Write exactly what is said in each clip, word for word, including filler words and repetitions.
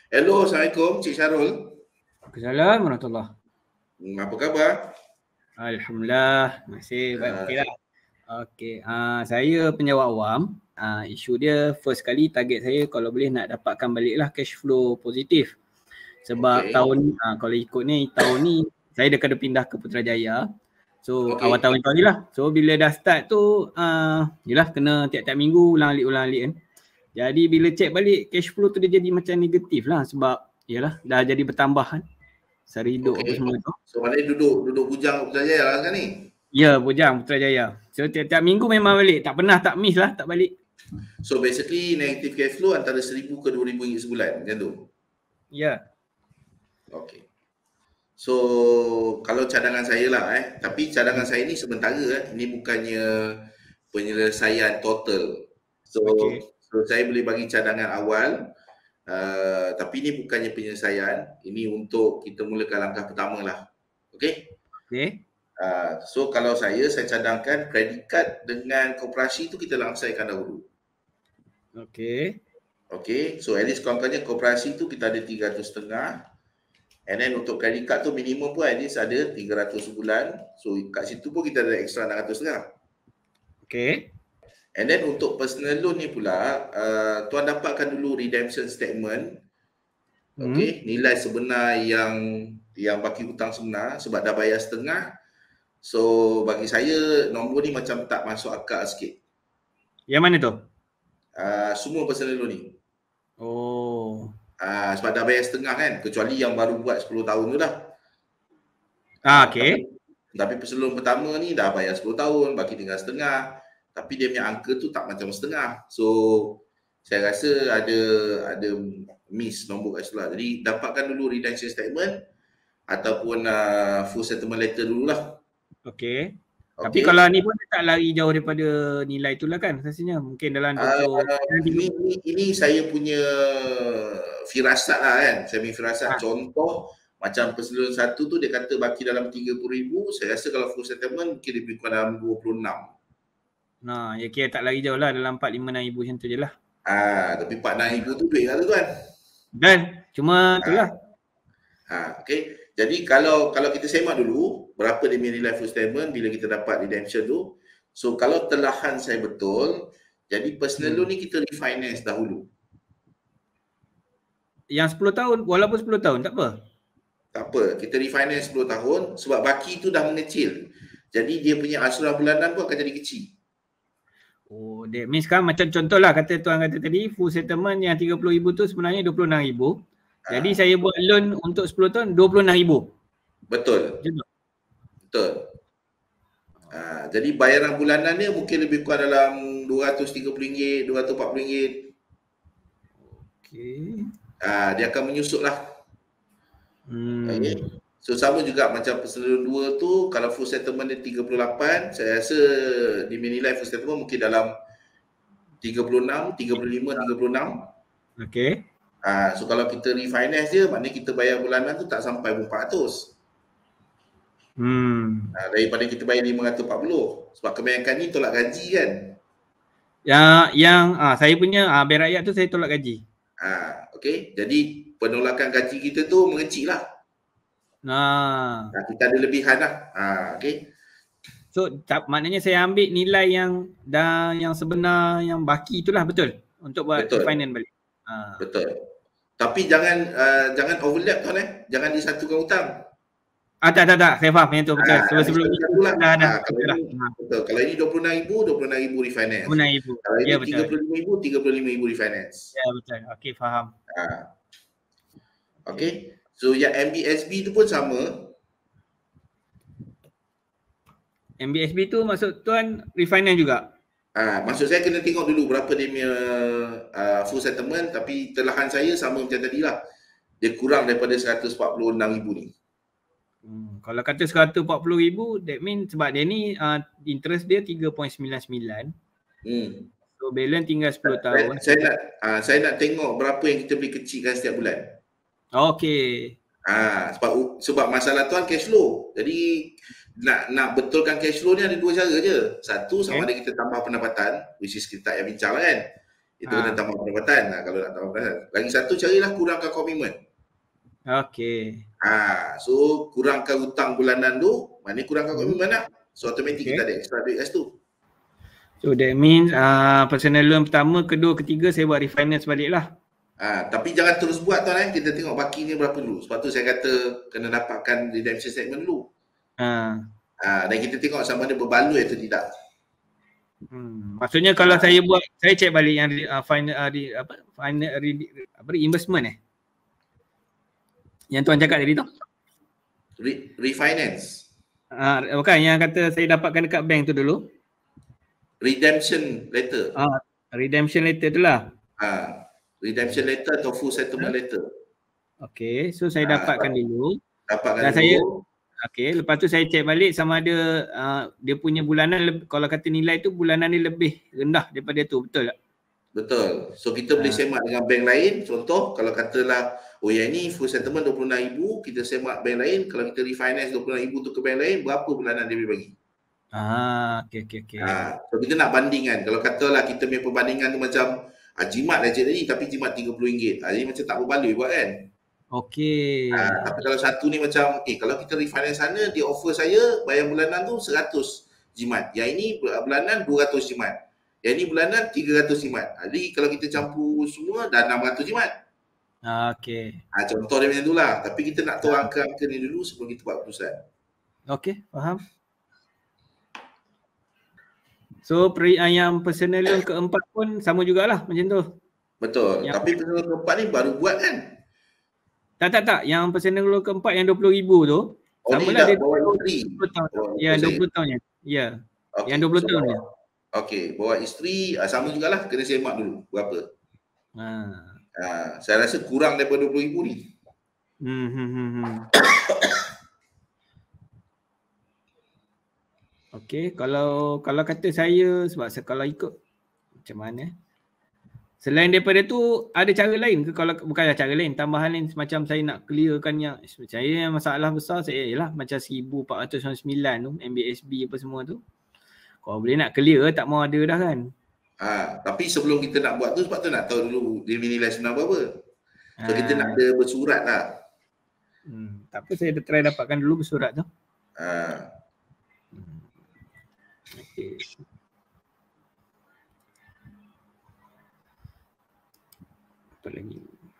Hello, Assalamualaikum Cik Syarul. Assalamualaikum warahmatullahi. Hmm, apa khabar? Alhamdulillah, masih baik, Uh, okey lah. Okey, uh, saya penjawat awam. Uh, isu dia first kali target saya kalau boleh nak dapatkan baliklah cash flow positif. Sebab okay. tahun ni, uh, kalau ikut ni, tahun ni saya dah kena pindah ke Putrajaya. So Okay. awal tahun tu lah. So bila dah start tu, uh, yelah kena tiap-tiap minggu ulang alik ulang alik kan. Jadi bila check balik cash flow tu dia jadi macam negatif lah sebab yelah dah jadi bertambah kan. Sara hidup Okay. apa semua tu. So maknanya duduk duduk bujang Putrajaya lah sekarang ni? Ya, bujang Putrajaya. So tiap-tiap minggu memang balik. Tak pernah tak miss lah tak balik. So basically negative cash flow antara seribu ke dua ribu ringgit sebulan macam tu? Ya. Okay. So kalau cadangan saya lah eh. Tapi cadangan hmm. saya ni sementara eh. Ini bukannya penyelesaian total. So, Okay. so saya boleh bagi cadangan awal. Uh, tapi ini bukannya penyelesaian. Ini untuk kita mulakan langkah pertama lah. Okay? Okay. Uh, so kalau saya, saya cadangkan credit card dengan koperasi tu kita langsaikan dahulu. Okay. Okay, so at least kurang-kurangnya koperasi tu kita ada tiga ratus setengah. And then untuk credit card tu minimum pun at least ada tiga ratus sebulan. So kat situ pun kita ada extra enam ratus setengah. Okay. And then untuk personal loan ni pula, uh, tuan dapatkan dulu redemption statement. Okay, hmm. nilai sebenar yang yang baki hutang sebenar sebab dah bayar setengah. So bagi saya nombor ni macam tak masuk akal sikit. Yang mana tu? Uh, semua personal loan ni. Oh. Uh, sebab dah bayar setengah kan, kecuali yang baru buat sepuluh tahun tu dah. Ah, okay. Tapi, tapi personal loan pertama ni dah bayar sepuluh tahun, baki tinggal setengah. Tapi dia punya angka tu tak macam setengah. So saya rasa ada ada miss nombor kat situ lah. Jadi dapatkan dulu redemption statement ataupun uh, full settlement letter dululah. Okay. Okay. Tapi kalau ni pun tak lari jauh daripada nilai tu lah kan rasanya. Mungkin dalam dua puluh. Uh, ini, ini, ini saya punya firasat lah kan. Saya punya firasat. Ha. Contoh macam personal loan satu tu dia kata baki dalam tiga puluh ribu. Saya rasa kalau full settlement mungkin lebih kurang dalam dua puluh enam. Nah, ya kira tak lari jauh lah. Dalam empat lima enam ribu macam tu je lah. Ah, tapi empat enam ribu tu duit lah tu kan. Dan cuma tu lah. Ha, okay. Jadi kalau kalau kita semak dulu berapa dia nilai full statement bila kita dapat redemption tu. So kalau telahan saya betul, jadi personal hmm. loan ni kita refinance dahulu. Yang sepuluh tahun, walaupun sepuluh tahun tak apa. Tak apa, kita refinance sepuluh tahun sebab baki tu dah mengecil. Jadi dia punya ansuran bulanan pun akan jadi kecil. Oh, that means kan macam contoh lah kata tuan kata tadi full settlement yang tiga puluh ribu tu sebenarnya dua puluh enam ribu. Ha. Jadi saya buat loan untuk sepuluh tahun dua puluh enam ribu. Betul. Betul. Betul. Ha, jadi bayaran bulanannya mungkin lebih kurang dalam dua ratus tiga puluh ringgit, dua ratus empat puluh ringgit. Okey. Ha, dia akan menyusut lah. Hmm. Okay. So sama juga macam personal loan dua tu, kalau full settlement dia tiga puluh lapan, saya rasa di nilai full settlement mungkin dalam tiga puluh enam, tiga puluh lima, tiga puluh enam. Okey. Ah, so kalau kita refinance dia, maknanya kita bayar bulanan tu tak sampai empat ratus. Hmm. Ah, daripada kita bayar lima ratus empat puluh. Sebab kebanyakan ni tolak gaji kan. Ya, yang ah saya punya ah bank rakyat tu saya tolak gaji. Ah, okey. Jadi penolakan gaji kita tu mengecil lah. Nah. nah, kita ada lebihan lah. Ah, okey. So tak, maknanya saya ambil nilai yang dah yang sebenar yang baki itulah betul untuk buat refinance balik. Ah. Betul. Tapi jangan uh, jangan overlap tuan eh. Jangan disatukan hutang. Ah tak tak tak, saya faham yang tu betul. Ah, sebelum sebelum ni lah. dah ada. Ah, kalau ini, betul. Kalau ini dua puluh enam ribu, dua puluh enam ribu refinance. dua puluh enam ribu. Kalau ini ya, tiga puluh lima ribu, tiga puluh lima ribu refinance. Ya betul. Okey, faham. Ah. Okey. So yang M B S B tu pun sama. M B S B tu maksud tuan refinance juga? Ah, maksud saya kena tengok dulu berapa dia punya uh, full settlement, tapi telahan saya sama macam tadi lah. Dia kurang daripada seratus empat puluh enam ribu ni. Hmm, kalau kata seratus empat puluh ribu, that means sebab dia ni uh, interest dia tiga perpuluhan sembilan sembilan. Hmm. So balance tinggal sepuluh saya, tahun. Saya nak uh, saya nak tengok berapa yang kita boleh kecilkan setiap bulan. Okey. Ah, sebab sebab masalah tuan cash flow. Jadi nak nak betulkan cash flow ni ada dua cara je. Satu, sama okay. ada kita tambah pendapatan, which is kita tak payah bincang lah kan. Kita kena Ha. tambah pendapatan lah kalau nak tambah pendapatan. Lagi satu carilah kurangkan komitmen. Okey. Ah, so kurangkan hutang bulanan tu, maknanya kurangkan Hmm. komitmen lah. So automatik Okey. kita ada extra duit kat situ. So that means uh, personal loan pertama, kedua, ketiga saya buat refinance balik lah. Ah, tapi jangan terus buat tuan eh. Kita tengok baki ni berapa dulu. Sebab tu saya kata kena dapatkan redemption statement dulu. Ha. Ah, dan kita tengok sama ada berbaloi atau tidak. Hmm. Maksudnya kalau Ah. saya buat, saya cek balik yang uh, final uh, re, apa final re, apa reimbursement eh. Yang tuan cakap tadi tu. Re- refinance. Ah, uh, bukan yang kata saya dapatkan dekat bank tu dulu. Redemption letter. Ah, uh, redemption letter tu lah. Ah, redemption letter atau full settlement Huh? letter. Okey, so saya Ah, dapatkan dapat- dulu. Dapatkan Dan dulu. saya okey, lepas tu saya cek balik sama ada uh, dia punya bulanan lebih, kalau kata nilai tu bulanan ni lebih rendah daripada tu, betul tak? Betul. So kita boleh Ah. semak dengan bank lain. Contoh kalau katalah oh yang ni full settlement dua puluh enam ribu, kita semak bank lain. Kalau kita refinance dua puluh enam ribu tu ke bank lain, berapa bulanan dia boleh bagi? Ah, okey okey okey. Ha, so kita nak bandingkan. Kalau katalah kita punya perbandingan tu macam ah, jimat dah cik tadi tapi jimat tiga puluh ringgit. Ah, jadi macam tak berbaloi buat kan? Okey. Ah, tapi kalau satu ni macam eh kalau kita refinance sana dia offer saya bayar bulanan tu seratus jimat. Yang ini bulanan dua ratus jimat. Yang ini bulanan tiga ratus jimat. Ah, jadi kalau kita campur semua dah enam ratus jimat. Ah, okey. Ah, contoh dia macam itulah. Tapi kita nak tahu angka-angka ni dulu sebelum kita buat keputusan. Okey, faham. So peri, uh, yang personal loan keempat pun sama jugalah macam tu. Betul. Yang- Tapi personal keempat ni baru buat kan? Tak tak tak, yang personal loan keempat yang dua puluh ribu tu Oh ni samalah dah dia bawa isteri. dua puluh tahun. Oh, Ya, betul dua saya. puluh tahunnya. Ya. Okay, Yang dua puluh so tahun bawa- dia. Okey, bawa isteri ah, sama jugalah kena semak dulu berapa. Ha. Ah, saya rasa kurang daripada dua puluh ribu ni. Hmm, hmm, hmm, hmm. Okey, kalau kalau kata saya sebab saya kalau ikut macam mana? Selain daripada tu ada cara lain ke, kalau bukanlah cara lain, tambahan lain semacam saya nak clearkan yang saya masalah besar saya ialah macam seribu empat ratus sembilan puluh sembilan tu M B S B apa semua tu. Kalau boleh nak clear tak mau ada dah kan. Ah, tapi sebelum kita nak buat tu sebab tu nak tahu dulu dia nilai sebenar berapa. So Ah. kita nak ada bersurat lah. Hmm, tak apa, saya dah try dapatkan dulu bersurat tu. Ah, Okey. Apa lagi?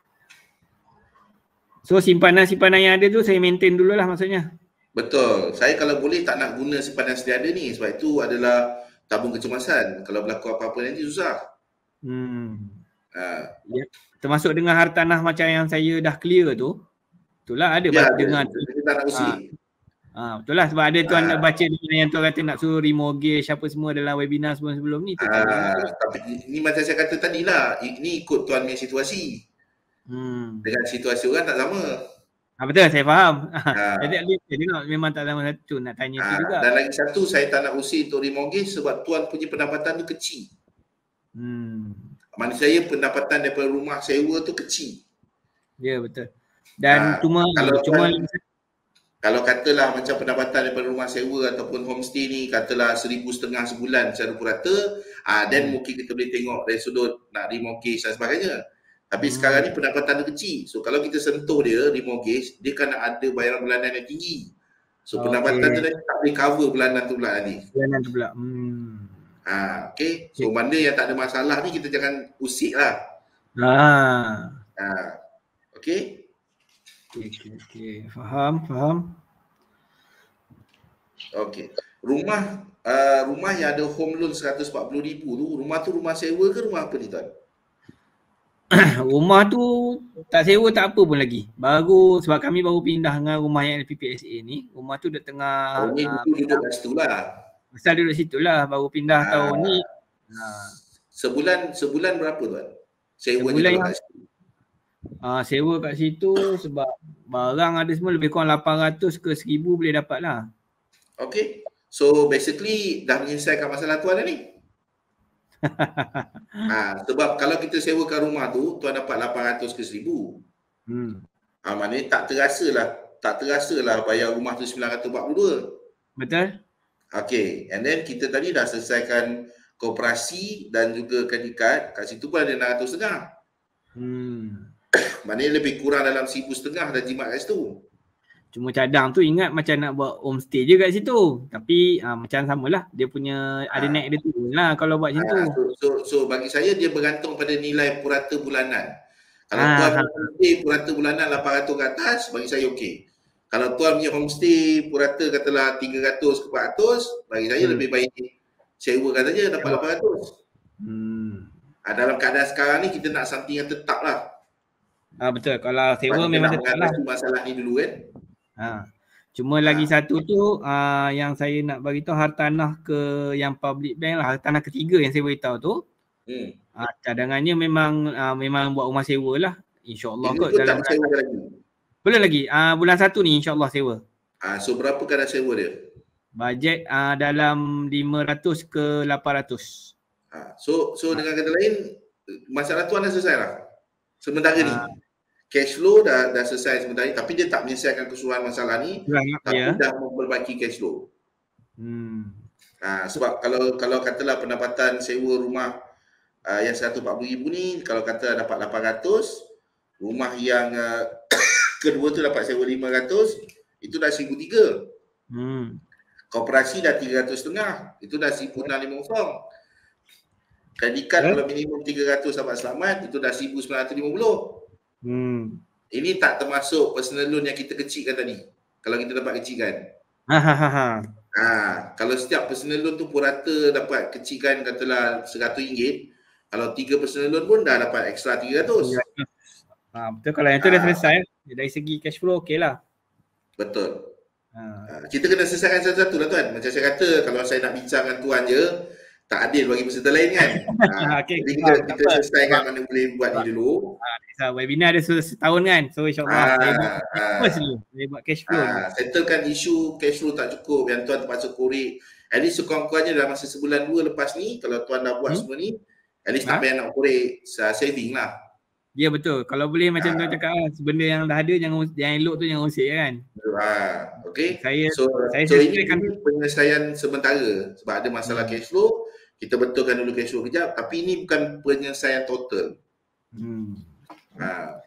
So simpanan-simpanan yang ada tu saya maintain dululah maksudnya. betul. Saya kalau boleh tak nak guna simpanan sedia ada ni sebab itu adalah tabung kecemasan. Kalau berlaku apa-apa nanti susah. Hmm. Ah, Ya. Termasuk dengan harta tanah macam yang saya dah clear tu. Itulah ada ya, baca ada. dengan Kita tak nak usik. ah betul lah sebab ada tuan Ah. nak baca dengan yang tuan kata nak suruh remortgage apa semua dalam webinar sebelum-sebelum ni tu. Ah, tapi ini macam saya kata tadi lah, ini ikut tuan punya situasi. Hmm. Dengan situasi orang tak sama. Ah, betul, saya faham. Ah. Jadi dia tengok memang tak sama satu nak tanya tu Ah, juga. dan lagi satu saya tak nak usik untuk remortgage sebab tuan punya pendapatan tu kecil. Hmm. Maksud saya pendapatan daripada rumah sewa tu kecil. Ya betul. Dan Ah, cuma kalau cuma tuan- Kalau katalah macam pendapatan daripada rumah sewa ataupun homestay ni katalah seribu setengah sebulan secara purata, ah then mungkin kita boleh tengok dari sudut nak remortgage dan sebagainya. Tapi Hmm. sekarang ni pendapatan dia kecil. So kalau kita sentuh dia remortgage, dia kena ada bayaran bulanan yang tinggi. So Okey. pendapatan tu nanti tak boleh cover bulanan tu pula nanti. bulanan tu pula. Hmm. Ah, okay. So benda yang tak ada masalah ni kita jangan usik lah. Ah. Ah, okay. Okey okey okey. Faham, faham. Okay. Rumah uh, rumah yang ada home loan seratus empat puluh ribu tu, rumah tu rumah sewa ke rumah apa ni tuan? Rumah tu tak sewa tak apa pun lagi. Baru sebab kami baru pindah dengan rumah yang P P S A ni. Rumah tu dah tengah Oh, ni ah, dulu duduk kat situ lah. pasal duduk situ lah. Baru pindah Ah. tahun ni. Ha. Sebulan sebulan berapa tuan? Sewanya Sebulan kalau yang- kat situ. Ah, sewa kat situ sebab barang ada semua lebih kurang lapan ratus ke seribu boleh dapat lah. Okay. So basically dah menyelesaikan masalah tuan dah ni. ha, sebab kalau kita sewakan rumah tu, tuan dapat lapan ratus ke seribu. Hmm. Ha, maknanya tak terasa lah. Tak terasa lah bayar rumah tu sembilan ratus empat puluh dua. Betul? Okay. And then kita tadi dah selesaikan koperasi dan juga credit card, kat situ pun ada enam ratus setengah. Hmm. Maknanya lebih kurang dalam seribu setengah dah jimat kat situ. Cuma cadang tu ingat macam nak buat homestay je kat situ. Tapi uh, macam samalah. Dia punya ada Ha. naik ada turun lah kalau buat macam Ha, tu. so, so, so bagi saya dia bergantung pada nilai purata bulanan. Kalau Ah, tuan ha. homestay purata bulanan lapan ratus ke atas, bagi saya okey. Kalau tuan punya homestay purata katalah tiga ratus ke empat ratus, bagi saya Hmm. lebih baik sewakan saja dapat lapan ratus. Hmm. Ha, dalam keadaan sekarang ni kita nak something yang tetap lah. Ah, betul. Kalau Sebab sewa kita memang nak tetap lah. mengatasi masalah ni dulu kan. Ha. Cuma lagi satu tu uh, yang saya nak bagi tahu hartanah ke yang public bank lah, hartanah ketiga yang saya beritahu tu. Hmm. Uh, cadangannya memang uh, memang buat rumah sewa lah. InsyaAllah Ini kot pun dalam tak sewa lagi. belum lagi. Uh, bulan satu ni insyaAllah sewa. Ha, so berapa kadar sewa dia? Bajet uh, dalam lima ratus ke lapan ratus. Ha, so so dengan kata lain, masalah tuan dah selesai lah. Sementara ni. Cash flow dah, dah selesai sementara ni, tapi dia tak menyelesaikan keseluruhan masalah ni, Kurang, tapi ya. dah memperbaiki cash flow. Hmm. Ha, sebab kalau kalau katalah pendapatan sewa rumah uh, yang seratus empat puluh ribu ni, kalau kata dapat lapan ratus, rumah yang uh, kedua tu dapat sewa lima ratus, itu dah seribu tiga. Hmm. Koperasi dah tiga ratus setengah, itu dah seribu enam lima kosong. Credit card Eh? kalau minimum tiga ratus dapat selamat, itu dah seribu sembilan ratus lima puluh. Hmm. Ini tak termasuk personal loan yang kita kecilkan tadi. Kalau kita dapat kecilkan. Ha ha ha ha. Ha, kalau setiap personal loan tu purata dapat kecilkan katalah seratus ringgit, kalau tiga personal loan pun dah dapat ekstra tiga ratus. Ha, betul, kalau yang tu Ha. dah selesai dari segi cash flow okey lah. Betul. Ha. Ha, kita kena selesaikan satu-satu lah tuan. Macam saya kata, kalau saya nak bincang dengan tuan je, tak adil bagi peserta lain kan. Ha, Okay, jadi kita, faham, kita apa? selesaikan mana boleh buat ni dulu. So, webinar dia sudah setahun kan. So insyaAllah Ah, saya buat ah. first dulu. Saya buat cash flow dulu. Ha, settlekan isu cash flow tak cukup yang tuan terpaksa korek. At least sekurang-kurangnya dalam masa sebulan dua lepas ni, kalau tuan dah buat Hmm? semua ni, at least Ha? tak payah nak korek, saving lah. Ya betul. Kalau boleh macam Ah. tuan cakap lah, benda yang dah ada jangan yang elok tu jangan usik kan. Ha, okay. Saya So, saya so ini, sesuaikan. ini penyelesaian sementara sebab ada masalah Hmm. cash flow. Kita betulkan dulu cash flow kejap, tapi ini bukan penyelesaian total. Hmm. Ha,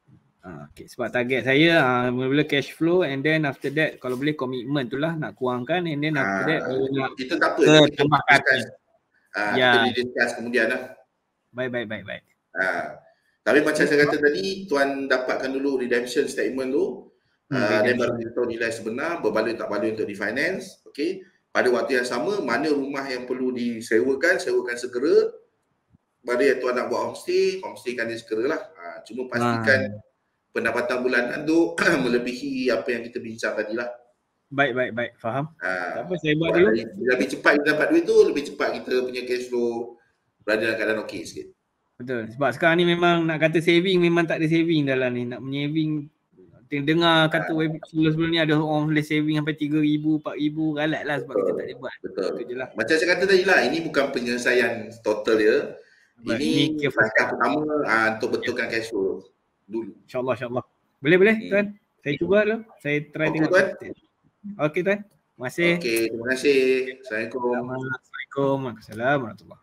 Ah, okay. Sebab target saya ah, mula-mula cash flow and then after that kalau boleh komitmen tu lah nak kurangkan and then after that ha, baru nak kita tak apa, ke kita tambahkan. discuss. Ha, Ya. kita discuss kemudian lah. Baik baik baik baik. Ha, tapi macam saya kata tadi, tuan dapatkan dulu redemption statement tu. Hmm, Uh, dan redemption. baru kita tahu nilai sebenar, berbaloi tak baloi untuk di-finance. Okay. Pada waktu yang sama, mana rumah yang perlu disewakan, sewakan segera. Pada yang tuan nak buat homestay, homestaykan dia segera lah. Ha, cuma pastikan Ah. pendapatan bulanan tu melebihi apa yang kita bincang tadi lah. Baik baik baik. Faham. Ha, Tak apa saya buat sebab dulu. lebih, lebih cepat kita dapat duit tu, lebih cepat kita punya cash flow berada dalam keadaan okey sikit. Betul. Sebab sekarang ni memang nak kata saving memang tak ada saving dalam ni. Nak menyaving dengar kata web sebelum-sebelum ni ada orang boleh saving sampai tiga ribu, empat ribu, galat lah sebab kita tak boleh buat. Betul. Itu je lah. Macam saya kata tadi lah, ini bukan penyelesaian total dia. Baik, Ini ini ke first langkah pertama uh, untuk betulkan cash flow dulu. InsyaAllah, insyaAllah. Boleh, boleh Hmm. tuan. Saya cuba dulu. Saya try Okey, tengok. tuan. Okey tuan. Terima kasih. Okey, terima kasih. Assalamualaikum. Assalamualaikum warahmatullahi wabarakatuh.